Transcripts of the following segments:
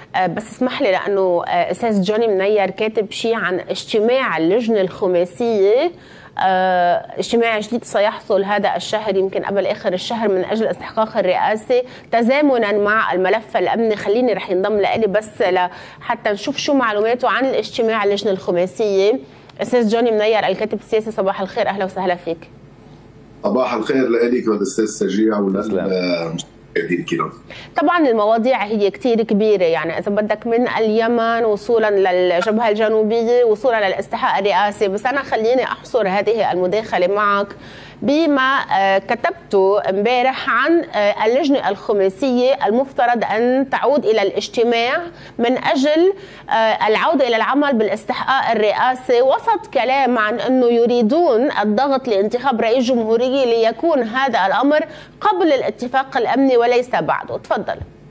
بس اسمح لي لانه استاذ جوني منير كاتب شيء عن اجتماع اللجنه الخماسيه، اجتماع جديد سيحصل هذا الشهر يمكن قبل اخر الشهر من اجل استحقاق الرئاسه تزامنا مع الملف الامني. خليني رح ينضم لي بس حتى نشوف شو معلوماته عن الاجتماع اللجنه الخماسيه. استاذ جوني منير الكاتب السياسي، صباح الخير، اهلا وسهلا فيك. صباح الخير لك والاستاذ سجيع وللمشاهدين الكرام. طبعا المواضيع هي كثير كبيره، يعني اذا بدك من اليمن وصولا للجبهه الجنوبيه وصولا للاستحقاق الرئاسي، بس انا خليني احصر هذه المداخله معك بما كتبته امبارح عن اللجنه الخماسيه المفترض ان تعود الى الاجتماع من اجل العوده الى العمل بالاستحقاق الرئاسي، وسط كلام عن انه يريدون الضغط لانتخاب رئيس جمهوريه ليكون هذا الامر قبل الاتفاق الامني وليس بعده. تفضل.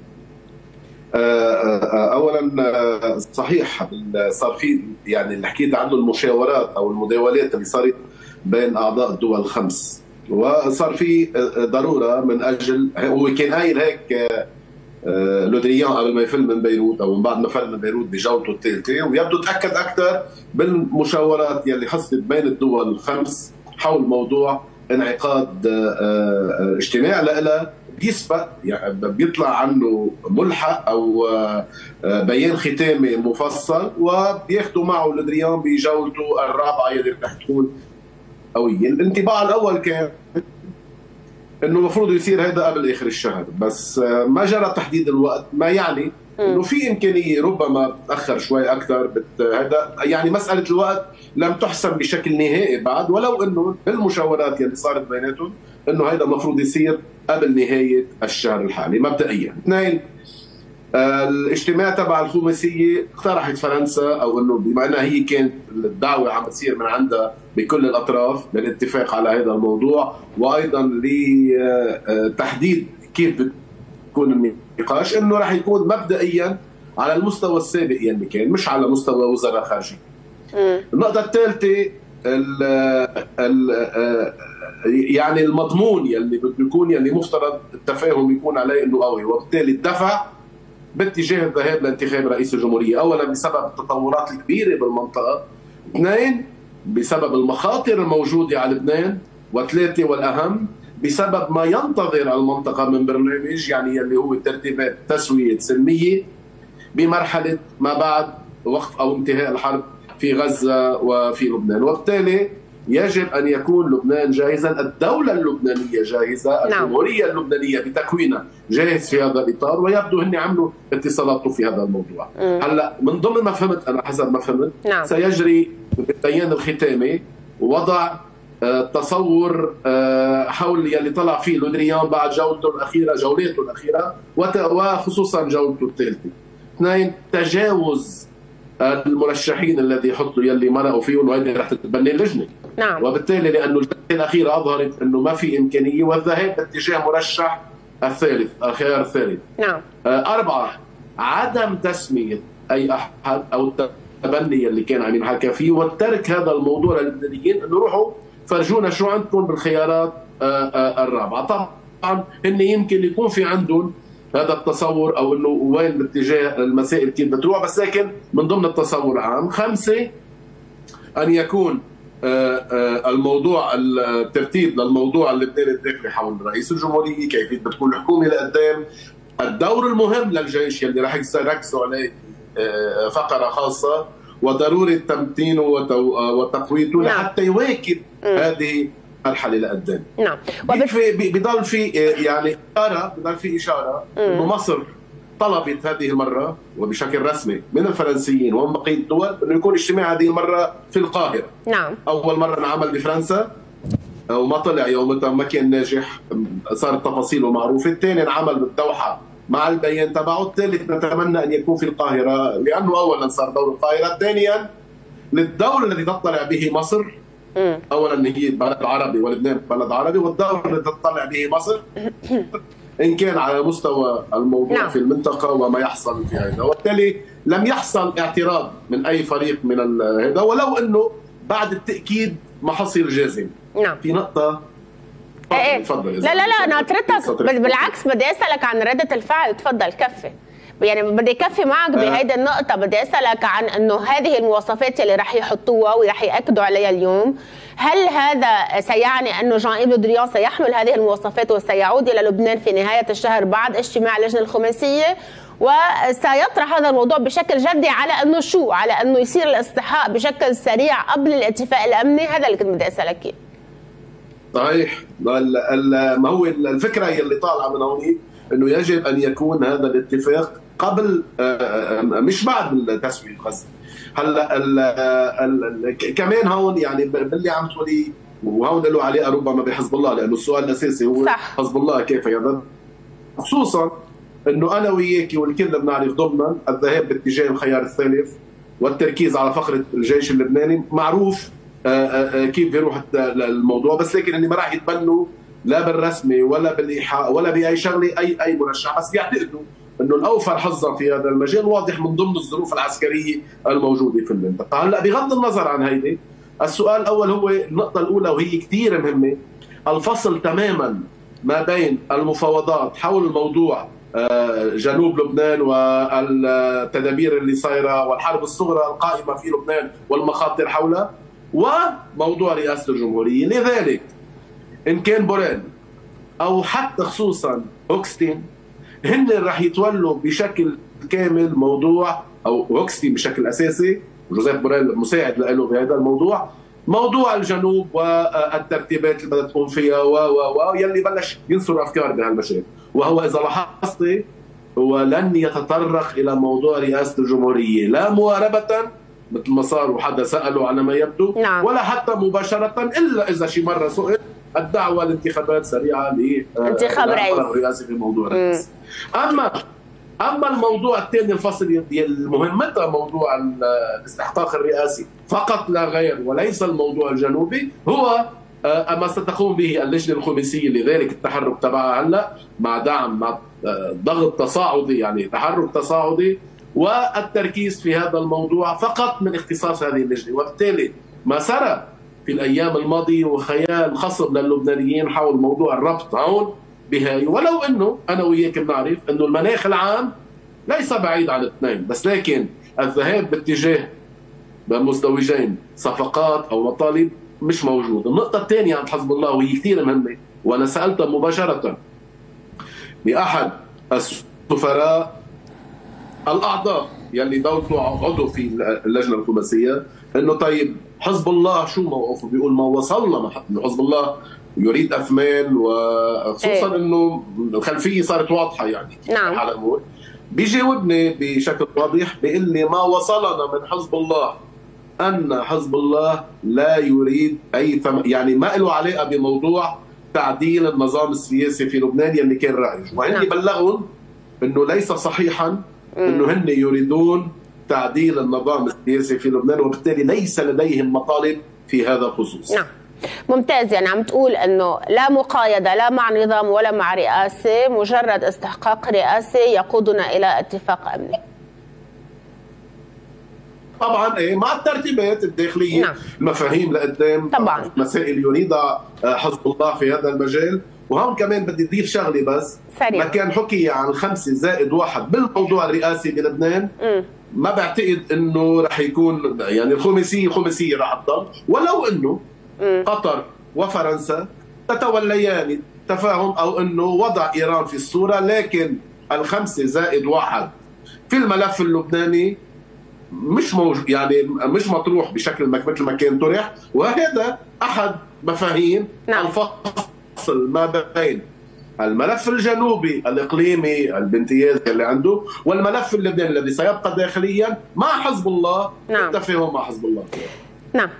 اولا صحيح صار في يعني اللي حكيت عنه المشاورات او المداولات اللي صارت بين اعضاء الدول الخمس، وصار في ضروره من اجل، هو كان قايل هيك لودريان قبل ما يفل من بيروت او من بعد ما فل من بيروت بجولته الثالثه، ويبدو تاكد اكثر بالمشاورات يلي حصلت بين الدول الخمس حول موضوع انعقاد اجتماع لها بيسبق، يعني بيطلع عنه ملحق او بيان ختامي مفصل، وبياخذوا معه لودريان بجولته الرابعه يلي رح تكون قويه. الانطباع الاول كان انه المفروض يصير هذا قبل اخر الشهر، بس ما جرى تحديد الوقت، ما يعني انه في امكانيه ربما تاخر شوي اكثر. هذا يعني مساله الوقت لم تحسم بشكل نهائي بعد، ولو انه بالمشاورات اللي صارت بيناتهم انه هذا المفروض يصير قبل نهايه الشهر الحالي مبدئيا. اثنين، الاجتماع تبع الخماسيه اقترحت فرنسا، او انه بما انها هي كانت الدعوه عم تصير من عندها بكل الاطراف للاتفاق على هذا الموضوع، وايضا لتحديد كيف بتكون النقاش، انه راح يكون مبدئيا على المستوى السابق يلي كان، مش على مستوى وزراء خارجيه. النقطه الثالثه يعني المضمون يلي بده يكون، يلي مفترض التفاهم يكون عليه انه قوي، وبالتالي الدفع باتجاه الذهاب لانتخاب رئيس الجمهوريه، اولا بسبب التطورات الكبيره بالمنطقه، اثنين بسبب المخاطر الموجوده على لبنان، وثلاثه والاهم بسبب ما ينتظر المنطقه من برنامج يعني اللي هو ترتيبات تسويه سلميه بمرحله ما بعد وقف او انتهاء الحرب في غزه وفي لبنان، وبالتالي يجب ان يكون لبنان جاهزا، الدوله اللبنانيه جاهزه، الجمهوريه اللبنانيه بتكوينها جاهز في هذا الاطار، ويبدو هن عملوا اتصالات في هذا الموضوع. هلا من ضمن ما فهمت انا، حسب ما فهمت سيجري بالبيان الختامي وضع تصور حول يلي طلع فيه لودريان بعد جولته الاخيره وخصوصا جولته الثالثه. اثنين، تجاوز المرشحين الذي يحطوا يلي مرقوا فيهم، وهذه رح تتبنى اللجنه. وبالتالي لانه الجلسه الاخيره اظهرت انه ما في امكانيه، والذهاب باتجاه مرشح الثالث، الخيار الثالث. اربعه، عدم تسميه اي احد او التبني اللي كان عم ينحكى فيه، وترك هذا الموضوع للبنانيين انه روحوا فرجونا شو عندكم بالخيارات الرابعه. طبعا هن يمكن يكون في عندهم هذا التصور او انه وين باتجاه المسائل كيف بتروح، بس لكن من ضمن التصور العام. خمسه، ان يكون الموضوع الترتيب للموضوع اللبناني الداخلي حول رئيس الجمهوريه، كيفيه بتكون الحكومه لقدام، الدور المهم للجيش يلي رح يركزوا عليه فقره خاصه، وضروره تمتينه وتقويته لحتى يواكب هذه المرحله لقدام. بضل في يعني اشاره انه مصر طلبت هذه المره وبشكل رسمي من الفرنسيين ومن بقيه الدول انه يكون اجتماع هذه المره في القاهره. اول مره انعمل بفرنسا وما طلع يومتها، ما كان ناجح، صارت تفاصيله معروفه. الثاني انعمل بالدوحه مع البيان تبعه. الثالث نتمنى ان يكون في القاهره، لانه اولا صار دور القاهره، ثانيا للدور الذي تطلع به مصر، اولا هي بلد عربي ولبنان بلد عربي، والدور الذي تطلع به مصر ان كان على مستوى الموضوع في المنطقه وما يحصل في هذا، وبالتالي لم يحصل اعتراض من اي فريق من هذا، ولو انه بعد التاكيد ما حصل جازم. في نقطه تفضل. لا ناطرتك، بالعكس بدي اسالك عن رده الفعل، تفضل كفي. يعني بدي كفي معك بهيدي النقطة. بدي أسألك عن أنه هذه المواصفات اللي رح يحطوها ورح يأكدوا عليها اليوم، هل هذا سيعني أنه جان إيف لو دريان سيحمل هذه المواصفات وسيعود إلى لبنان في نهاية الشهر بعد اجتماع اللجنة الخماسية، وسيطرح هذا الموضوع بشكل جدي على أنه شو؟ على أنه يصير الاصطحاب بشكل سريع قبل الاتفاق الأمني؟ هذا اللي كنت بدي أسألك إياه. صحيح. ما هو الفكرة اللي طالعة من هون انه يجب ان يكون هذا الاتفاق قبل مش بعد تسوية غزة. هلا كمان هون يعني باللي عم تقولي، وهون له عليه ربما بحزب الله، لانه السؤال الاساسي هو صح. حزب الله كيف يذهب، خصوصا انه انا وياك والكل بنعرف ضمنا الذهاب باتجاه الخيار الثالث والتركيز على فقرة الجيش اللبناني. معروف كيف بيروح الموضوع، بس لكن اللي ما راح يتبنوا لا بالرسمي ولا بالايحاء ولا باي شغله اي مرشح، بس يعتقدوا انه الاوفر حظا في هذا المجال واضح من ضمن الظروف العسكريه الموجوده في المنطقه. هلا بغض النظر عن هيدي، السؤال الاول هو النقطه الاولى وهي كثير مهمه، الفصل تماما ما بين المفاوضات حول الموضوع جنوب لبنان والتدابير اللي صايره والحرب الصغرى القائمه في لبنان والمخاطر حولها، وموضوع رئاسه الجمهوريه. لذلك ان كان بوريل او حتى خصوصا هوكستين هن رح يتولوا بشكل كامل موضوع، او هوكستين بشكل اساسي، جوزيف بوريل مساعد له بهذا الموضوع، موضوع الجنوب والترتيبات اللي بدها تقوم فيها يلي بلش ينصر افكار بهالمجال. وهو اذا لاحظتي هو لن يتطرق الى موضوع رئاسه الجمهوريه لا مواربه مثل ما صار وحدا ساله على ما يبدو، ولا حتى مباشره، الا اذا شي مره سئل الدعوه لانتخابات سريعه لانتخاب رئاسي في موضوع الرئاسه. اما الموضوع الثاني، الفصل مهمته موضوع الاستحقاق الرئاسي فقط لا غير، وليس الموضوع الجنوبي، هو ما ستقوم به اللجنه الخماسيه. لذلك التحرك تبعها هلا مع دعم، مع ضغط تصاعدي، يعني تحرك تصاعدي، والتركيز في هذا الموضوع فقط من اختصاص هذه اللجنه. وبالتالي ما سرى في الايام الماضيه وخيال خصب للبنانيين حول موضوع الربط هون بهاي، ولو انه انا وياك بنعرف انه المناخ العام ليس بعيد عن الاثنين، بس لكن الذهاب باتجاه بمزدوجين صفقات او مطالب مش موجود. النقطه الثانيه عند حزب الله وهي كثير مهمه، وانا سالتها مباشره باحد السفراء الاعضاء يلي دولته عضو في اللجنه الخماسيه، انه طيب حزب الله شو موقفه؟ بيقول ما وصلنا انه حزب الله يريد اثمان، وخصوصا انه الخلفيه صارت واضحه يعني على الامور. بيجاوبني بشكل واضح بيقول لي ما وصلنا من حزب الله ان حزب الله لا يريد اي يعني ما له علاقه بموضوع تعديل النظام السياسي في لبنان يلي كان رائج، وهن بلغهم انه ليس صحيحا انه هن يريدون تعديل النظام السياسي في لبنان، وبالتالي ليس لديهم مطالب في هذا الخصوص. ممتاز. يعني عم تقول انه لا مقايضه لا مع نظام ولا مع رئاسه، مجرد استحقاق رئاسي يقودنا الى اتفاق امني. طبعا ايه، مع الترتيبات الداخليه، المفاهيم لقدام، طبعا مسائل يريدها حزب الله في هذا المجال. وهون كمان بدي اضيف شغله بس سريع. ما كان حكي عن 5+1 بالموضوع الرئاسي بلبنان، ما بعتقد انه رح يكون يعني الخماسيه رح تضل، ولو انه قطر وفرنسا تتوليان تفاهم او انه وضع ايران في الصوره، لكن 5+1 في الملف اللبناني مش موجود، يعني مش مطروح بشكل مثل ما كان طرح. وهذا احد مفاهيم الفصل ما بين الملف الجنوبي الاقليمي البامتياز اللي عنده والملف اللبناني الذي سيبقى داخليا مع حزب الله، التفاهم مع حزب الله.